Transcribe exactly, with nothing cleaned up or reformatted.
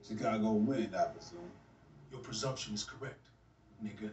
Chicago win, I presume. Your presumption is correct, nigga.